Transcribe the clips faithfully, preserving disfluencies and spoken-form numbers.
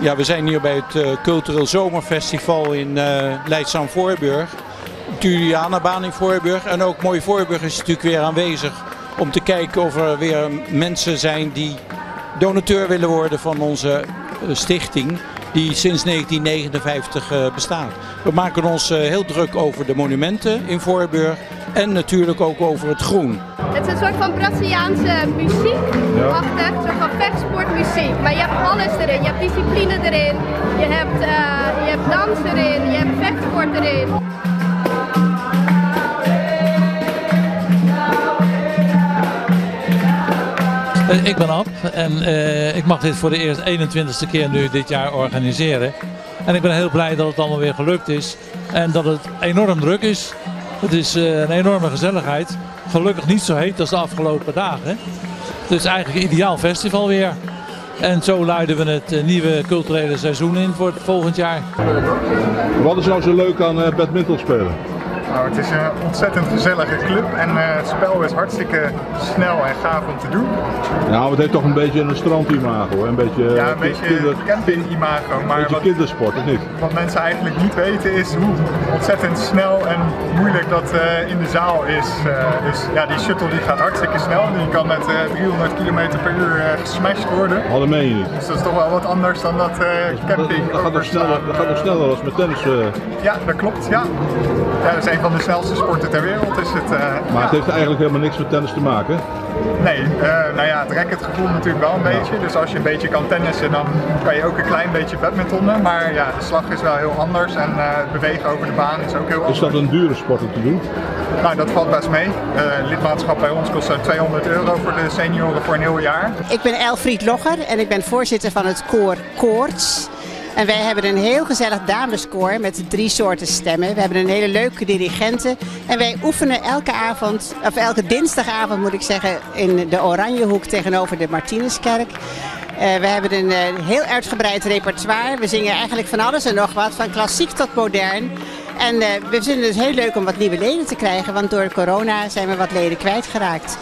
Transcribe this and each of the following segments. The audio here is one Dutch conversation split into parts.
Ja, we zijn hier bij het uh, Cultureel Zomerfestival in uh, Leidschendam-Voorburg. De Julianabaan in Voorburg. En ook Mooi Voorburg is natuurlijk weer aanwezig om te kijken of er weer mensen zijn die donateur willen worden van onze uh, stichting. Die sinds negentien negenenvijftig uh, bestaat. We maken ons uh, heel druk over de monumenten in Voorburg en natuurlijk ook over het groen. Het is een soort van Braziliaanse muziek, ja. achtig, een soort van vechtsportmuziek. Maar je hebt alles erin, je hebt discipline erin, je hebt, uh, je hebt dans erin, je hebt vechtsport erin. Ik ben Ab en uh, ik mag dit voor de eerst eenentwintigste keer nu dit jaar organiseren. En ik ben heel blij dat het allemaal weer gelukt is en dat het enorm druk is. Het is uh, een enorme gezelligheid. Gelukkig niet zo heet als de afgelopen dagen. Dus eigenlijk een ideaal festival weer. En zo luiden we het uh, nieuwe culturele seizoen in voor het volgend jaar. Wat is nou zo leuk aan uh, badminton spelen? Nou, het is een ontzettend gezellige club en uh, het spel is hartstikke snel en gaaf om te doen. Nou, het heeft toch een beetje een strandimago, een beetje, ja, een beetje kinder, camping-imago. Maar een beetje wat, kindersport, of niet? Wat mensen eigenlijk niet weten is hoe ontzettend snel en moeilijk dat uh, in de zaal is. Uh, dus ja, die shuttle die gaat hartstikke snel. Die kan met uh, driehonderd kilometer per uur uh, gesmashed worden. Oh, dat meen je niet. Dus dat is toch wel wat anders dan dat uh, camping. Dat, dat, gaat nog sneller, dat gaat nog sneller als met tennis. Uh... Ja, dat klopt. Ja. Ja, dat is een van de snelste sporten ter wereld. Is het, uh, maar ja. het heeft eigenlijk helemaal niks met tennis te maken? Nee, uh, nou ja, het racketgevoel natuurlijk wel een beetje. Dus als je een beetje kan tennissen, dan kan je ook een klein beetje badmintonnen. Maar ja, de slag is wel heel anders en uh, het bewegen over de baan is ook heel anders. Is dat een dure sport om te doen? Nou, dat valt best mee. Uh, lidmaatschap bij ons kost tweehonderd euro voor de senioren voor een heel jaar. Ik ben Elfried Logger en ik ben voorzitter van het koor Koorts. En wij hebben een heel gezellig dameskoor met drie soorten stemmen. We hebben een hele leuke dirigente. En wij oefenen elke avond, of elke dinsdagavond moet ik zeggen, in de Oranjehoek tegenover de Martinuskerk. Uh, we hebben een uh, heel uitgebreid repertoire. We zingen eigenlijk van alles en nog wat, van klassiek tot modern. En uh, we vinden het heel leuk om wat nieuwe leden te krijgen, want door corona zijn we wat leden kwijtgeraakt.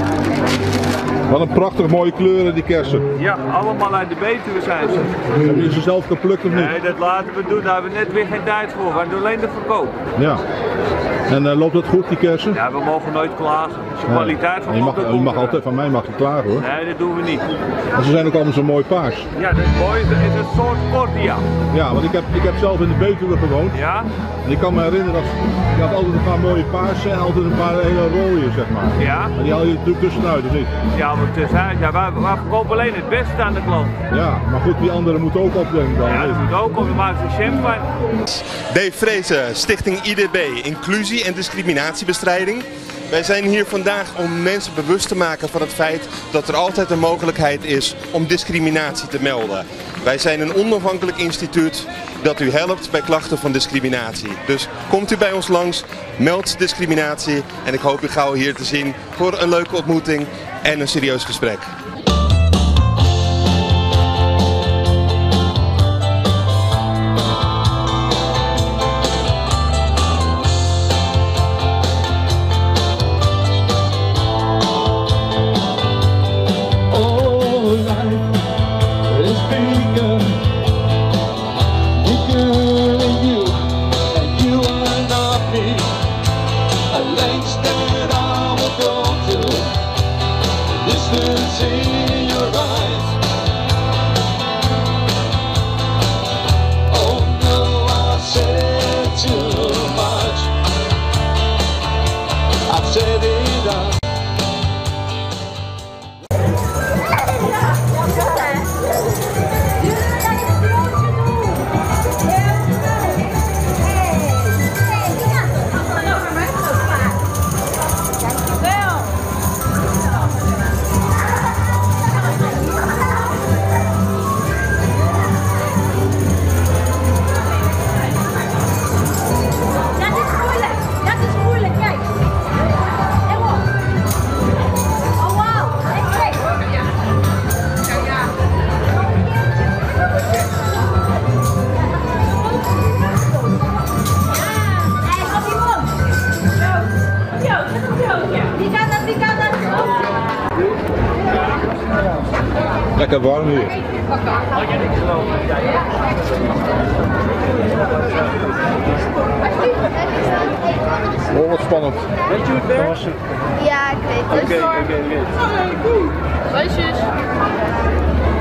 Wat een prachtig mooie kleuren, die kersen. Ja, allemaal uit de Betuwe zijn ze. Hebben je ze zelf geplukt of niet? Nee, dat laten we doen. Daar hebben we net weer geen tijd voor. We doen alleen de verkoop. Ja. En uh, loopt dat goed, die kersen? Ja, we mogen nooit klagen. De ja. kwaliteit van je mag, je mag altijd van mij mag je klagen hoor. Nee, dat doen we niet. En ze zijn ook allemaal zo mooi paars. Ja, dat is mooi. Dat is een soort cordia. Ja, want ik heb, ik heb zelf in de Betuwe gewoond. Ja? En ik kan me herinneren dat je had altijd een paar mooie paarsen en altijd een paar hele rode, zeg maar. Ja? En die haal je natuurlijk tussenuit, of niet? Ja, maar tussenuit. Ja, wij, wij verkopen alleen het beste aan de klant. Ja, maar goed, die anderen moeten ook opdenken dan. Ja, dat moet ook op. We maken een champagne. Dave Vrezen, Stichting I D B, Inclusie en Discriminatiebestrijding. Wij zijn hier vandaag om mensen bewust te maken van het feit dat er altijd een mogelijkheid is om discriminatie te melden. Wij zijn een onafhankelijk instituut dat u helpt bij klachten van discriminatie. Dus komt u bij ons langs, meld discriminatie en ik hoop u gauw hier te zien voor een leuke ontmoeting en een serieus gesprek. Lengths that I will go to, distance Lekker warm hier. Oh, wat spannend. Weet je hoe het werkt? Ja, ik weet het. Oké, oké, oké. Hoi zus.